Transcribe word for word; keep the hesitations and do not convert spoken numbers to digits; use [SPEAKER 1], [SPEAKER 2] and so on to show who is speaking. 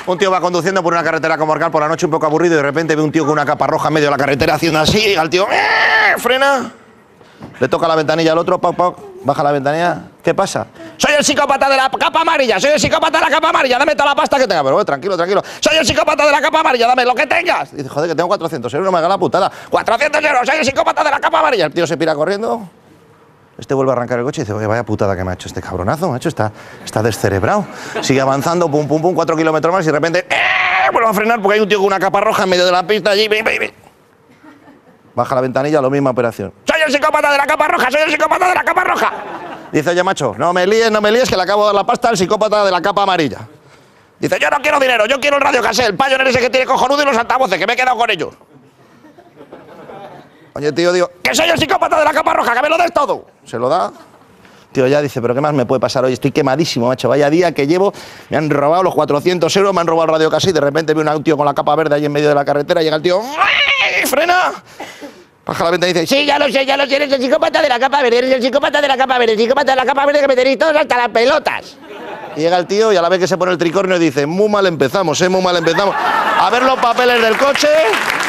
[SPEAKER 1] Un tío va conduciendo por una carretera comarcal por la noche un poco aburrido y de repente ve un tío con una capa roja en medio de la carretera haciendo así y al tío ¡eh! Frena. Le toca la ventanilla al otro, pau, pau, baja la ventanilla. ¿Qué pasa? Soy el psicópata de la capa amarilla, soy el psicópata de la capa amarilla, dame toda la pasta que tenga. Pero bueno, tranquilo, tranquilo. Soy el psicópata de la capa amarilla, dame lo que tengas. Y dice, joder, que tengo cuatrocientos euros, me haga la putada. cuatrocientos euros, soy el psicópata de la capa amarilla. El tío se pira corriendo. Este vuelve a arrancar el coche y dice, oye, vaya putada que me ha hecho este cabronazo, macho, está, está descerebrado. Sigue avanzando, pum, pum, pum, cuatro kilómetros más y de repente ¡eh! Vuelve a frenar porque hay un tío con una capa roja en medio de la pista allí. Bi, bi, bi. Baja la ventanilla, la misma operación. ¡Soy el psicópata de la capa roja! ¡Soy el psicópata de la capa roja! Dice, oye, macho, no me líes, no me líes, que le acabo de dar la pasta al psicópata de la capa amarilla. Dice, yo no quiero dinero, yo quiero el radio cassette, el Pioneer ese que tiene cojonudo y los altavoces, que me he quedado con ellos. Oye, tío, digo, que soy el psicópata de la capa roja, que me lo des todo. Se lo da. Tío, ya dice, pero ¿qué más me puede pasar hoy? Estoy quemadísimo, macho. Vaya día que llevo. Me han robado los cuatrocientos euros, me han robado el radio cassette y de repente veo un tío con la capa verde ahí en medio de la carretera. Llega el tío, ¡ay! ¡Frena! Baja la ventana y dice, sí, ya lo sé, ya lo sé, eres el psicópata de la capa verde, eres el psicópata de la capa verde, el psicópata de la capa verde que me tenéis todos hasta las pelotas. Y llega el tío y a la vez que se pone el tricornio dice, muy mal empezamos, eh, muy mal empezamos. A ver los papeles del coche.